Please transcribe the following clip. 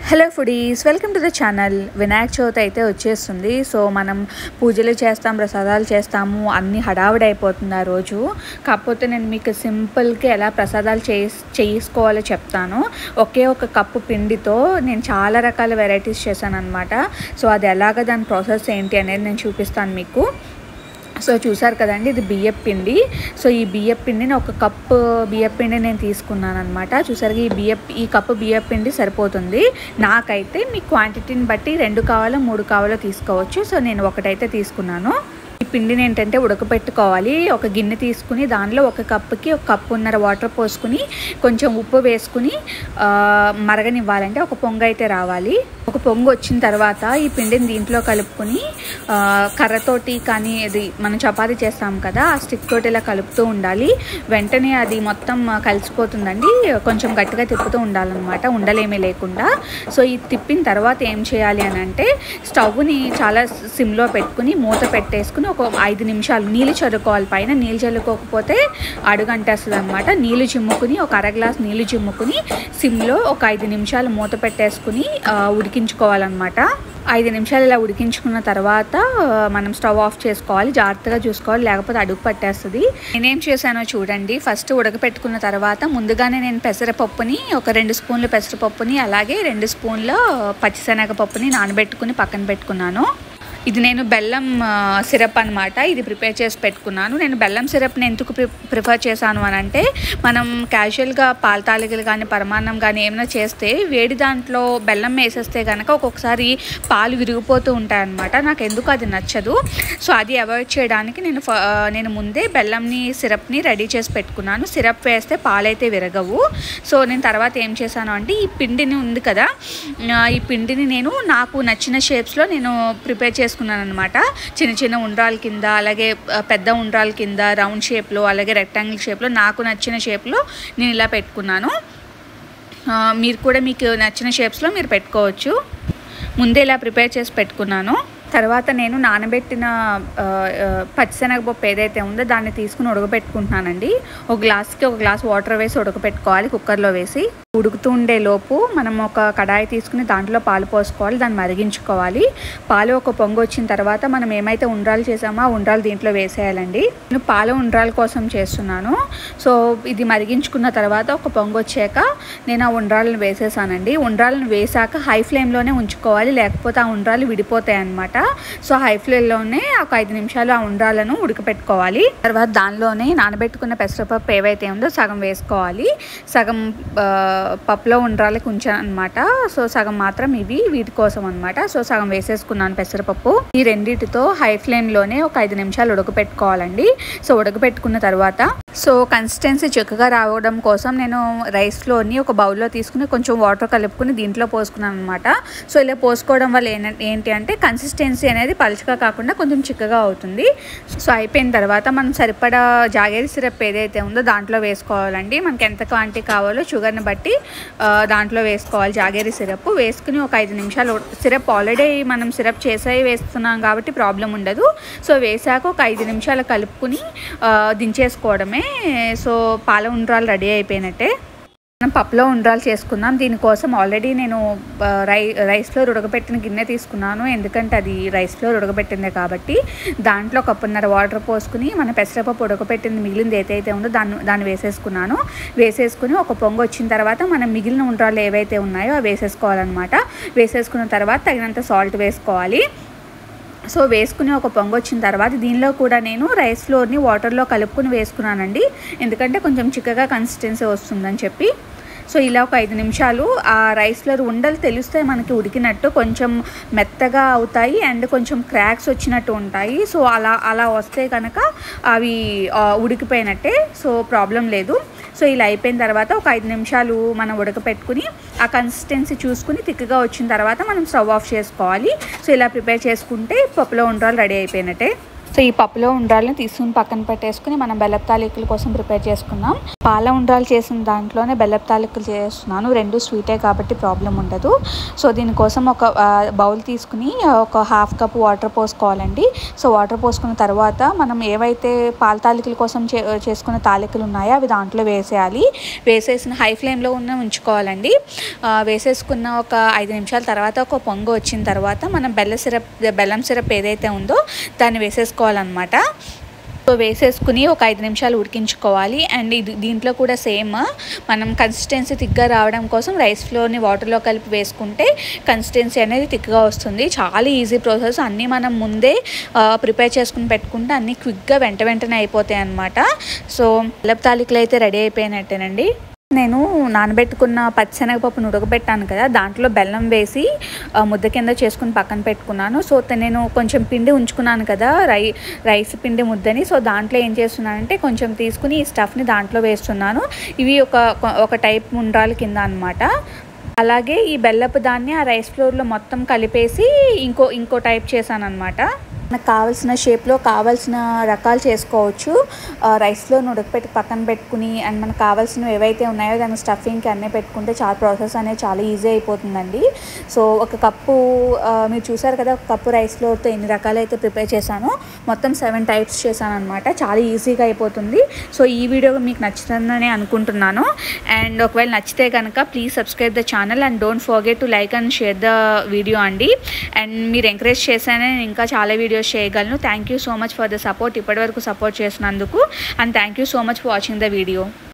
Hello foodies, welcome to the channel. Vinayaka Chavithi అయితే వచ్చేస్తుంది. So మనం పూజలు చేస్తాం, ప్రసాదాలు చేస్తాము, అన్నీ హడావిడి అయిపోతుంది ఆ రోజు. కాకపోతే నేను మీకు సింపుల్గా ఎలా ప్రసాదాలు చేసుకోవాలో చెప్తాను. ఒకే ఒక కప్పు పిండితో నేను చాలా రకాల వెరైటీస్ చేశాను అనమాట. సో అది ఎలాగ దాని ప్రాసెస్ ఏంటి అనేది నేను చూపిస్తాను మీకు. సో చూసారు కదండి, ఇది బియ్యపు పిండి. సో ఈ బియ్యపు పిండిని ఒక కప్పు బియ్యపు పిండి నేను తీసుకున్నాను అనమాట. చూసారు, ఈ కప్పు బియ్యపు పిండి సరిపోతుంది నాకైతే. మీ క్వాంటిటీని బట్టి 2 కావాలో 3 కావాలో తీసుకోవచ్చు. సో నేను ఒకటైతే తీసుకున్నాను. ఈ పిండిని ఏంటంటే ఉడకపెట్టుకోవాలి. ఒక గిన్నె తీసుకుని దానిలో ఒక కప్పుకి 1.5 కప్పు వాటర్ పోసుకుని కొంచెం ఉప్పు వేసుకుని మరగనివ్వాలంటే ఒక పొంగు అయితే రావాలి. ఒక పొంగు వచ్చిన తర్వాత ఈ పిండిని దీంట్లో కలుపుకొని కర్రతోటి కానీ అది మనం చపాతీ చేస్తాం కదా, ఆ స్టిక్ తోటి ఇలా కలుపుతూ ఉండాలి. వెంటనే అది మొత్తం కలిసిపోతుందండి. కొంచెం గట్టిగా తిప్పుతూ ఉండాలన్నమాట, ఉండలేమీ లేకుండా. సో ఇది తిప్పిన తర్వాత ఏం చేయాలి అని అంటే, స్టవ్ని చాలా సిమ్లో పెట్టుకుని మూత పెట్టేసుకుని ఒక 5 నిమిషాలు నీళ్ళు చల్లుకోవాలి. పైన నీళ్ళు చల్లుకోకపోతే అడుగంటేస్తుంది అనమాట. నీళ్ళు చిమ్ముకుని ఒక 1/2 గ్లాస్ నీళ్ళు చిమ్ముకుని సిమ్లో ఒక 5 నిమిషాలు మూత పెట్టేసుకుని ఉడికించుకోవాలన్నమాట. 5 నిమిషాలు ఇలా ఉడికించుకున్న తర్వాత మనం స్టవ్ ఆఫ్ చేసుకోవాలి. జాగ్రత్తగా చూసుకోవాలి, లేకపోతే అడుగు పట్టేస్తుంది. నేనేం చేశానో చూడండి. ఫస్ట్ ఉడకపెట్టుకున్న తర్వాత ముందుగానే నేను పెసరపప్పుని ఒక 2 స్పూన్లు పెసరపప్పుని అలాగే 2 స్పూన్ల పచ్చిశనగపప్పుని నానబెట్టుకుని పక్కన పెట్టుకున్నాను. ఇది నేను బెల్లం సిరప్ అనమాట. ఇది ప్రిపేర్ చేసి పెట్టుకున్నాను. నేను బెల్లం సిరప్ని ఎందుకు ప్రిఫర్ చేశాను అని అంటే, మనం క్యాజువల్గా పాల తాలికలు కానీ పరమాన్నం కానీ ఏమైనా చేస్తే వేడి దాంట్లో బెల్లం వేసేస్తే కనుక ఒక్కొక్కసారి పాలు విరిగిపోతూ ఉంటాయన్నమాట. నాకు ఎందుకు అది నచ్చదు. సో అది అవాయిడ్ చేయడానికి నేను ముందే బెల్లంని సిరప్ని రెడీ చేసి పెట్టుకున్నాను. సిరప్ వేస్తే పాలైతే విరగవు. సో నేను తర్వాత ఏం చేశాను అంటే, ఈ పిండిని ఉంది కదా, ఈ పిండిని నేను నాకు నచ్చిన షేప్స్లో నేను ప్రిపేర్ చేసుకున్నాను అనమాట. చిన్న చిన్న ఉండ్రాల కింద, అలాగే పెద్ద ఉండ్రాల కింద, రౌండ్ షేప్లో, అలాగే రెక్టాంగిల్ షేప్లో, నాకు నచ్చిన షేప్లో నేను ఇలా పెట్టుకున్నాను. మీరు కూడా మీకు నచ్చిన షేప్స్లో మీరు పెట్టుకోవచ్చు. ముందే ఇలా ప్రిపేర్ చేసి పెట్టుకున్నాను. తర్వాత నేను నానబెట్టిన పచ్చిశనగపప్పు ఏదైతే ఉందో దాన్ని తీసుకుని ఉడకబెట్టుకుంటున్నానండి. ఒక గ్లాస్కి 1 గ్లాస్ వాటర్ వేసి ఉడకబెట్టుకోవాలి కుక్కర్లో వేసి. ఉడుకుతూ ఉండే లోపు మనం ఒక కడాయి తీసుకుని దాంట్లో పాలు పోసుకోవాలి, దాన్ని మరిగించుకోవాలి. పాలు ఒక పొంగు వచ్చిన తర్వాత మనం ఏమైతే ఉండ్రాలు చేసామో ఆ ఉండ్రాలు దీంట్లో వేసేయాలండి. నేను పాల ఉండ్రాల కోసం చేస్తున్నాను. సో ఇది మరిగించుకున్న తర్వాత ఒక పొంగు వచ్చాక నేను ఆ ఉండ్రాలను వేసేసానండి. ఉండ్రాలను వేసాక హై ఫ్లేమ్లోనే ఉంచుకోవాలి, లేకపోతే ఆ ఉండ్రాలు విడిపోతాయి అన్నమాట. సో హై ఫ్లేమ్లోనే ఒక 5 నిమిషాలు ఆ ఉండ్రాలను ఉడకపెట్టుకోవాలి. తర్వాత దానిలోనే నానబెట్టుకున్న పెసరపప్పు ఏవైతే ఉందో సగం వేసుకోవాలి. సగం పప్పులో ఉండ్రాలకి ఉంచాను అనమాట. సో సగం మాత్రం వీటి కోసం అనమాట. సో సగం వేసేసుకున్నాను పెసరపప్పు. ఈ రెండింటితో హై ఫ్లేమ్లోనే ఒక 5 నిమిషాలు ఉడకపెట్టుకోవాలండి. సో ఉడకపెట్టుకున్న తర్వాత సో కన్సిస్టెన్సీ చిక్కగా రావడం కోసం నేను రైస్ ఫ్లోర్ని ఒక బౌల్లో తీసుకుని కొంచెం వాటర్ కలుపుకుని దీంట్లో పోసుకున్నాను అనమాట. సో ఇలా పోసుకోవడం వల్ల ఏంటి అంటే కన్సిస్టెన్సీ అనేది పలుచగా కాకుండా కొంచెం చిక్కగా అవుతుంది. సో అయిపోయిన తర్వాత మనం సరిపడా జాగేరి సిరప్ ఏదైతే ఉందో దాంట్లో వేసుకోవాలండి. మనకి ఎంత క్వాంటిటీ కావాలో షుగర్ని బట్టి దాంట్లో వేసుకోవాలి. జాగేరి సిరప్ వేసుకుని ఒక 5 నిమిషాలు, సిరప్ ఆల్రెడీ మనం సిరప్ చేసే వేస్తున్నాం కాబట్టి ప్రాబ్లం ఉండదు. సో వేసాక ఒక 5 నిమిషాలు కలుపుకుని దించేసుకోవడమే. సో పాల ఉండ్రాలు రెడీ అయిపోయినట్టే. మనం పప్పులో ఉండ్రాలు చేసుకుందాం. దీనికోసం ఆల్రెడీ నేను రైస్ ఫ్లోర్ ఉడకబెట్టిన గిన్నె తీసుకున్నాను. ఎందుకంటే అది రైస్ ఫ్లోర్ ఉడకబెట్టిందే కాబట్టి. దాంట్లో 1.5 కప్పు వాటర్ పోసుకుని మన పెసరపప్పు ఉడకబెట్టింది మిగిలింది ఏదైతే ఉందో దాన్ని వేసేసుకున్నాను. వేసేసుకుని ఒక పొంగు వచ్చిన తర్వాత మనం మిగిలిన ఉండ్రాలు ఏవైతే ఉన్నాయో అవి వేసేసుకోవాలన్నమాట. వేసేసుకున్న తర్వాత తగినంత సాల్ట్ వేసుకోవాలి. సో వేసుకుని ఒక పొంగు వచ్చిన తర్వాత దీనిలో కూడా నేను రైస్ ఫ్లోర్ని వాటర్లో కలుపుకుని వేసుకున్నానండి. ఎందుకంటే కొంచెం చిక్కగా కన్సిస్టెన్సీ వస్తుందని చెప్పి. సో ఇలా ఒక 5 నిమిషాలు ఆ రైస్ ఫ్లోర్ ఉండలు తెలుస్తాయి మనకి ఉడికినట్టు, కొంచెం మెత్తగా అవుతాయి అండ్ కొంచెం క్రాక్స్ వచ్చినట్టు ఉంటాయి. సో అలా వస్తే కనుక అవి ఉడికిపోయినట్టే. సో ప్రాబ్లం లేదు. సో ఇలా అయిపోయిన తర్వాత ఒక 5 నిమిషాలు మనం ఉడకపెట్టుకుని ఆ కన్సిస్టెన్సీ చూసుకుని తిక్కగా వచ్చిన తర్వాత మనం స్టవ్ ఆఫ్ చేసుకోవాలి. సో ఇలా ప్రిపేర్ చేసుకుంటే పప్పులో ఉండ్రాలు రెడీ అయిపోయినట్టే. సో ఈ పప్పులో ఉండ్రాళ్ళని తీసుకుని పక్కన పెట్టేసుకుని మనం బెల్లపు తాలికల కోసం ప్రిపేర్ చేసుకున్నాం. పాల ఉండ్రాలు చేసిన దాంట్లోనే బెల్లపు తాలికలు చేస్తున్నాను. రెండు స్వీటే కాబట్టి ప్రాబ్లం ఉండదు. సో దీనికోసం ఒక బౌల్ తీసుకుని ఒక హాఫ్ కప్ వాటర్ పోసుకోవాలండి. సో వాటర్ పోసుకున్న తర్వాత మనం ఏవైతే పాల తాలికల కోసం చేసుకున్న తాలికలు ఉన్నాయో అవి దాంట్లో వేసేయాలి. వేసేసిన హై ఫ్లేమ్లో ఉంచుకోవాలండి. వేసేసుకున్న ఒక 5 నిమిషాల తర్వాత ఒక పొంగు వచ్చిన తర్వాత మనం బెల్లం సిరప్ ఏదైతే ఉందో దాన్ని వేసేసుకోవాలన్నమాట. సో వేసేసుకుని ఒక 5 నిమిషాలు ఉడికించుకోవాలి. అండ్ దీంట్లో కూడా సేమ్ మనం కన్సిస్టెన్సీ థిక్గా రావడం కోసం రైస్ ఫ్లోర్ని వాటర్లో కలిపి వేసుకుంటే కన్సిస్టెన్సీ అనేది థిక్గా వస్తుంది. చాలా ఈజీ ప్రాసెస్. అన్నీ మనం ముందే ప్రిపేర్ చేసుకుని పెట్టుకుంటే అన్నీ క్విక్గా వెంటనే అయిపోతాయి అన్నమాట. సో బెల్లపు తాలికలు అయితే రెడీ అయిపోయినట్టేనండి. నేను నానబెట్టుకున్న పచ్చిశనగపప్పును ఉడకబెట్టాను కదా, దాంట్లో బెల్లం వేసి ముద్ద కింద చేసుకుని పక్కన పెట్టుకున్నాను. సో నేను కొంచెం పిండి ఉంచుకున్నాను కదా, రైస్ పిండి ముద్దని. సో దాంట్లో ఏం చేస్తున్నానంటే కొంచెం తీసుకుని ఈ స్టఫ్ని దాంట్లో వేస్తున్నాను. ఇవి ఒక టైప్ ఉండ్రాల కింద అనమాట. అలాగే ఈ బెల్లపు దాన్ని ఆ రైస్ ఫ్లోర్లో మొత్తం కలిపేసి ఇంకో టైప్ చేశాను అనమాట. మనకు కావాల్సిన షేప్లో కావాల్సిన రకాలు చేసుకోవచ్చు. రైస్లో ఉడకపెట్టి పక్కన పెట్టుకుని అండ్ మనకు కావాల్సినవి ఏవైతే ఉన్నాయో దాని స్టఫింగ్కి అన్నీ పెట్టుకుంటే ప్రాసెస్ అనేది చాలా ఈజీ అయిపోతుందండి. సో ఒక కప్పు మీరు చూసారు కదా, ఒక కప్పు రైస్లోతో ఎన్ని రకాలు అయితే ప్రిపేర్ చేశానో మొత్తం 7 టైప్స్ చేశాను అనమాట. చాలా ఈజీగా అయిపోతుంది. సో ఈ వీడియో మీకు నచ్చుతుందని అనుకుంటున్నాను. అండ్ ఒకవేళ నచ్చితే కనుక please subscribe the channel and don't forget to like and share the video అండి. అండ్ మీరు ఎంకరేజ్ చేస్తేనే నేను ఇంకా చాలా వీడియోస్ చేయగలను. Thank you so much for the support. ఇప్పటివరకు సపోర్ట్ చేసినందుకు. And thank you so much for watching the video.